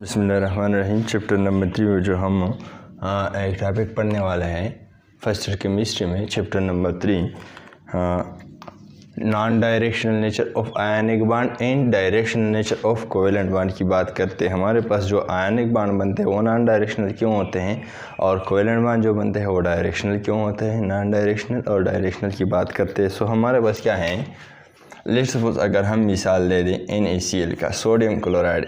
बिस्मिल्लाहिर्रहमानिर्रहीम। Chapter number 3 में जो हम एक टॉपिक पढ़ने वाले हैं फर्स्ट ईयर केमिस्ट्री में, chapter number 3 non directional nature of ionic bond and directional nature of covalent bond की बात करते हैं। हमारे पास जो आयनिक बॉन्ड बनते हैं वो नॉन डायरेक्शनल क्यों होते हैं और कोवेलेंट बॉन्ड जो बनते हैं वो डायरेक्शनल क्यों होते हैं। नॉन डायरेक्शनल और डायरेक्शनल की बात करते हैं। सो हमारे पास क्या है, लेट्स सपोज अगर हम मिसाल दे दें NaCl का, सोडियम क्लोराइड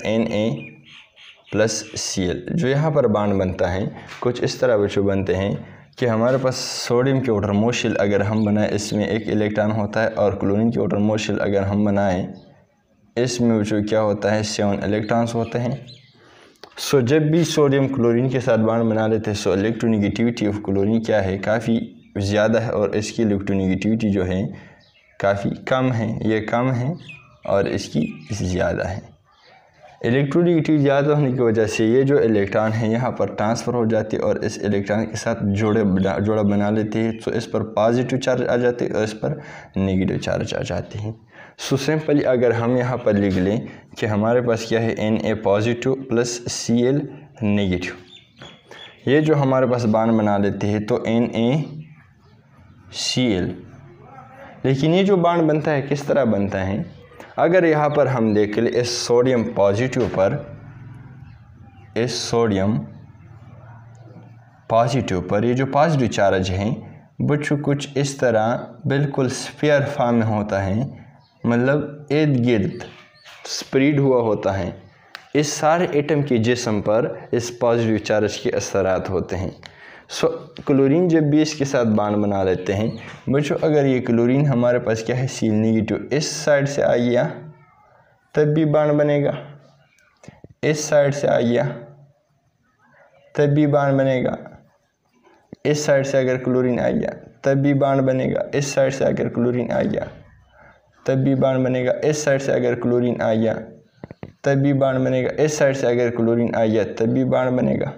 Na+Cl, जो यहाँ पर बॉन्ड बनता है कुछ इस तरह बच्चों बनते हैं कि हमारे पास सोडियम के outermost शेल अगर हम बनाएं इसमें एक इलेक्ट्रॉन होता है और क्लोरीन के outermost शेल अगर हम बनाएं इसमें बच्चों क्या होता है 7 इलेक्ट्रॉन्स होते हैं। सो जब भी सोडियम क्लोरीन के साथ बॉन्ड बना लेते हैं सो इलेक्ट्रोनेगेटिविटी ऑफ क्लोरीन क्या है, काफ़ी ज़्यादा है और इसकी इलेक्ट्रोनेगेटिविटी जो है काफ़ी कम है। ये कम है और इसकी ज़्यादा है। इलेक्ट्रोनेगेटिविटी ज़्यादा होने की वजह से ये जो इलेक्ट्रॉन है यहाँ पर ट्रांसफ़र हो जाती है और इस इलेक्ट्रॉन के साथ जोड़ा बना लेती है। तो इस पर पॉजिटिव चार्ज आ जाती है और इस पर नेगेटिव चार्ज आ जाती है। सो सिंपली अगर हम यहाँ पर लिख लें कि हमारे पास क्या है Na positive plus Cl negative, ये जो हमारे पास बॉन्ड बना लेती है तो NaCl। लेकिन ये जो बॉन्ड बनता है किस तरह बनता है, अगर यहाँ पर हम देख लें इस सोडियम पॉजिटिव पर, इस सोडियम पॉजिटिव पर ये जो पॉजिटिव चार्ज है बच्चों कुछ इस तरह बिल्कुल स्फीयर फॉर्म में होता है, मतलब इर्द गिर्द स्प्रेड हुआ होता है। इस सारे एटम के जिस्म पर इस पॉजिटिव चार्ज के असरात होते हैं। सो क्लोरीन जब भी इसके साथ बॉन्ड बना लेते हैं बच्चों, अगर ये क्लोरीन हमारे पास क्या है Cl नेगेटिव इस साइड से आ गया तब भी बॉन्ड बनेगा, इस साइड से आ गया तब भी बॉन्ड बनेगा, इस साइड से अगर क्लोरीन आ गया तब भी बॉन्ड बनेगा, इस साइड से अगर क्लोरीन आ गया तब भी बॉन्ड बनेगा, इस साइड से अगर क्लोरीन आ गया तब भी बॉन्ड बनेगा, इस साइड से अगर क्लोरीन आ गया तब भी बॉन्ड बनेगा।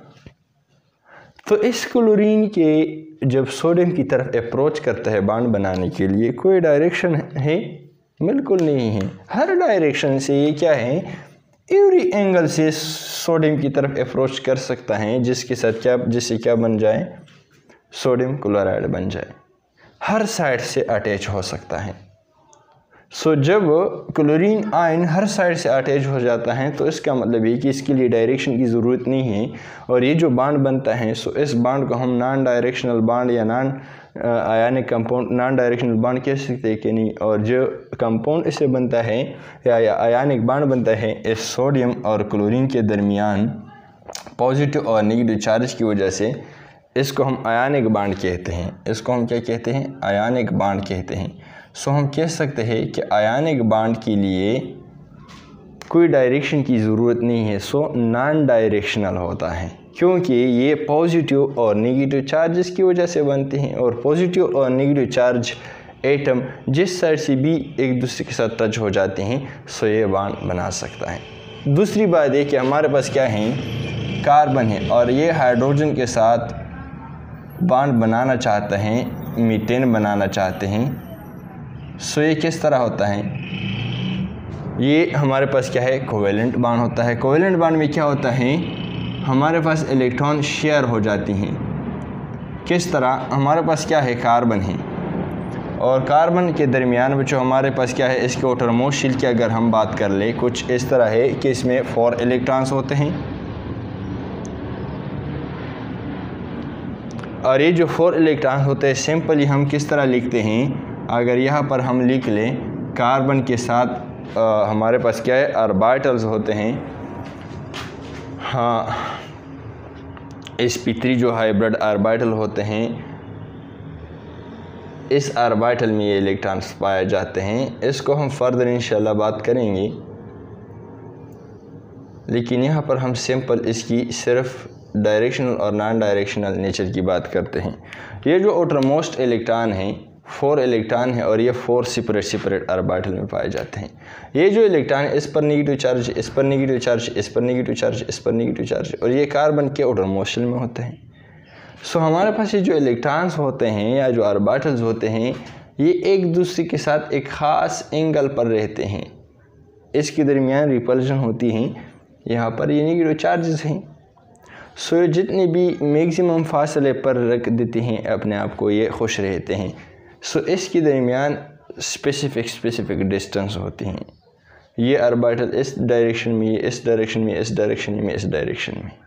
तो इस क्लोरीन के जब सोडियम की तरफ अप्रोच करता है बॉन्ड बनाने के लिए कोई डायरेक्शन है? बिल्कुल नहीं है। हर डायरेक्शन से ये क्या है, एवरी एंगल से सोडियम की तरफ अप्रोच कर सकता है जिसके साथ क्या, जिससे क्या बन जाए, सोडियम क्लोराइड बन जाए। हर साइड से अटैच हो सकता है। सो जब क्लोरीन आयन हर साइड से अटैच हो जाता है तो इसका मतलब है कि इसके लिए डायरेक्शन की ज़रूरत नहीं है। और ये जो बॉन्ड बनता है सो इस बॉन्ड को हम नॉन डायरेक्शनल बॉन्ड या non ionic compound, non directional bond कह सकते हैं कि नहीं। और जो कंपाउंड इससे बनता है या आयनिक बॉन्ड बनता है इस सोडियम और क्लोरीन के दरमियान पॉजिटिव और नेगेटिव चार्ज की वजह से, इसको हम आयनिक बॉन्ड कहते हैं। इसको हम क्या कहते हैं, आयनिक बॉन्ड कहते हैं। सो हम कह सकते हैं कि आयनिक बॉन्ड के लिए कोई डायरेक्शन की ज़रूरत नहीं है। सो नॉन डायरेक्शनल होता है क्योंकि ये पॉजिटिव और नेगेटिव चार्जेस की वजह से बनते हैं और पॉजिटिव और नेगेटिव चार्ज एटम जिस साइड से भी एक दूसरे के साथ टच हो जाते हैं सो ये बॉन्ड बना सकता है। दूसरी बात है कि हमारे पास क्या है, कार्बन है और ये हाइड्रोजन के साथ बॉन्ड बनाना चाहते हैं, मीथेन बनाना चाहते हैं। सो ये किस तरह होता है, ये हमारे पास क्या है, कोवेलेंट बॉन्ड होता है। कोवेलेंट बॉन्ड में क्या होता है, हमारे पास इलेक्ट्रॉन शेयर हो जाती हैं। किस तरह, हमारे पास क्या है, कार्बन है और कार्बन के दरमियान बच्चों हमारे पास क्या है, इसके outermost शेल की अगर हम बात कर लें कुछ इस तरह है कि इसमें 4 इलेक्ट्रॉन्स होते हैं। और ये जो 4 इलेक्ट्रॉन्स होते हैं सिंपली हम किस तरह लिखते हैं, अगर यहाँ पर हम लिख लें कार्बन के साथ हमारे पास क्या है, ऑर्बिटल्स होते हैं। हाँ, sp3 जो हाइब्रिड ऑर्बिटल होते हैं, इस ऑर्बिटल में ये इलेक्ट्रॉन्स पाए जाते हैं। इसको हम फर्दर इंशाल्लाह बात करेंगे, लेकिन यहाँ पर हम सिंपल इसकी सिर्फ डायरेक्शनल और नॉन डायरेक्शनल नेचर की बात करते हैं। ये जो outermost इलेक्ट्रॉन हैं 4 इलेक्ट्रॉन है और ये 4 सेपरेट ऑर्बिटल में पाए जाते हैं। ये जो इलेक्ट्रॉन इस पर नेगेटिव चार्ज, इस पर नेगेटिव चार्ज, इस पर नेगेटिव चार्ज, इस पर नेगेटिव चार्ज और ये कार्बन के outermost शेल में होते हैं। सो हमारे पास ये जो इलेक्ट्रॉन्स होते हैं या जो ऑर्बिटल्स होते हैं ये एक दूसरे के साथ एक ख़ास एंगल पर रहते हैं। इसके दरमियान रिपल्शन होती हैं यहाँ पर ये नेगेटिव चार्जेस हैं। सो ये जितने भी मैक्सिमम फासले पर रख देते हैं अपने आप को, ये खुश रहते हैं। सो इसके दरमियान स्पेसिफिक डिस्टेंस होती हैं। ये ऑर्बिटल इस डायरेक्शन में, ये इस डायरेक्शन में, इस डायरेक्शन में, इस डायरेक्शन में।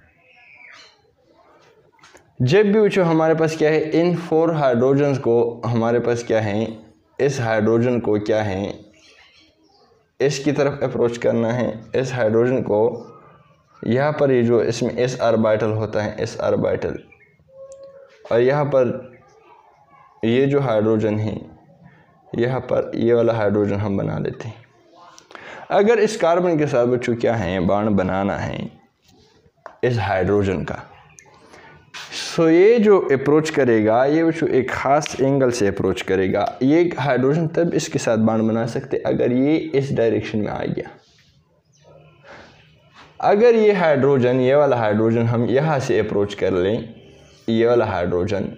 जब भी जो हमारे पास क्या है, इन 4 हाइड्रोजन्स को हमारे पास क्या है, इस हाइड्रोजन को क्या है, इसकी तरफ अप्रोच करना है। इस हाइड्रोजन को यहाँ पर ये जो इसमें इस ऑर्बिटल होता है, इस ऑर्बिटल, और यहाँ पर ये जो हाइड्रोजन है, यहाँ पर ये वाला हाइड्रोजन हम बना लेते हैं। अगर इस कार्बन के साथ बच्चों क्या है, बॉन्ड बनाना है इस हाइड्रोजन का, सो ये जो अप्रोच करेगा, ये बच्चों एक ख़ास एंगल से अप्रोच करेगा। ये हाइड्रोजन तब इसके साथ बॉन्ड बना सकते अगर ये इस डायरेक्शन में आ गया। अगर ये हाइड्रोजन, ये वाला हाइड्रोजन हम यहाँ से अप्रोच कर लें, ये वाला हाइड्रोजन,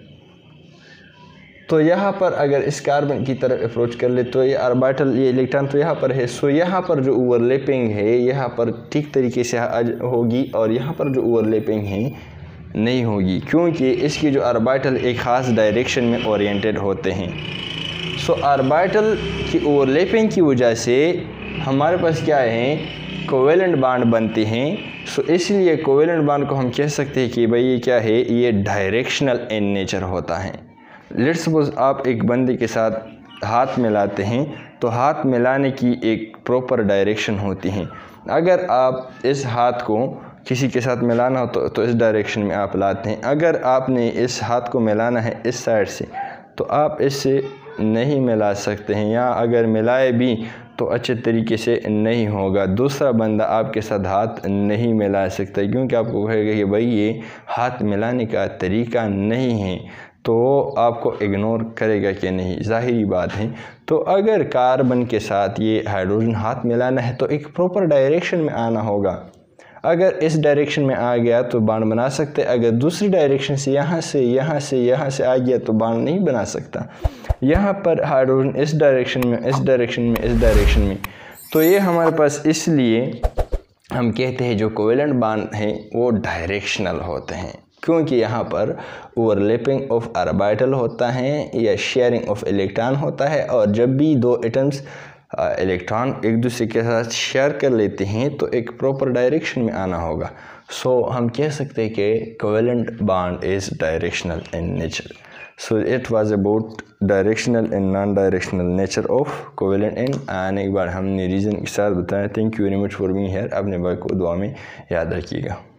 तो यहाँ पर अगर इस कार्बन की तरफ अप्रोच कर ले तो ये ऑर्बिटल, ये इलेक्ट्रॉन तो यहाँ पर है। सो यहाँ पर जो ओवरलैपिंग है यहाँ पर ठीक तरीके से होगी, और यहाँ पर जो ओवरलैपिंग है नहीं होगी, क्योंकि इसकी जो ऑर्बिटल एक ख़ास डायरेक्शन में ओरिएंटेड होते हैं। सो ऑर्बिटल की ओवरलैपिंग की वजह से हमारे पास क्या है, कोवेलेंट बॉन्ड बनते हैं। सो इसलिए कोवेलेंट बॉन्ड को हम कह सकते हैं कि भाई ये क्या है, ये डायरेक्शनल इन नेचर होता है। लेट्स सपोज आप एक बंदे के साथ हाथ मिलाते हैं, तो हाथ मिलाने की एक प्रॉपर डायरेक्शन होती है। अगर आप इस हाथ को किसी के साथ मिलाना हो तो इस डायरेक्शन में आप लाते हैं। अगर आपने इस हाथ को मिलाना है इस साइड से, तो आप इससे नहीं मिला सकते हैं, या अगर मिलाए भी तो अच्छे तरीके से नहीं होगा। दूसरा बंदा आपके साथ हाथ नहीं मिला सकता, क्योंकि आपको कहेगा कि भाई ये हाथ मिलाने का तरीका नहीं है, तो आपको इग्नोर करेगा कि नहीं, ज़ाहिरी बात है। तो अगर कार्बन के साथ ये हाइड्रोजन हाथ मिलाना है तो एक प्रॉपर डायरेक्शन में आना होगा। अगर इस डायरेक्शन में आ गया तो बॉन्ड बना सकते, अगर दूसरी डायरेक्शन से यहाँ से आ गया तो बॉन्ड नहीं बना सकता। यहाँ पर हाइड्रोजन इस डायरेक्शन में, इस डायरेक्शन में, इस डायरेक्शन में, तो ये हमारे पास इसलिए हम कहते हैं जो कोवेलेंट बॉन्ड हैं वो डायरेक्शनल होते हैं, क्योंकि यहाँ पर ओवरलैपिंग ऑफ ऑर्बिटल होता है या शेयरिंग ऑफ इलेक्ट्रॉन होता है। और जब भी 2 एटम्स इलेक्ट्रॉन एक दूसरे के साथ शेयर कर लेते हैं तो एक प्रॉपर डायरेक्शन में आना होगा। सो हम कह सकते हैं कि covalent bond is directional in nature. So it was about directional and non directional nature of covalent and. एक बार हमने रीज़न के साथ बताया। Thank you very much for being here. अपने भाई को दुआ में याद रखिएगा।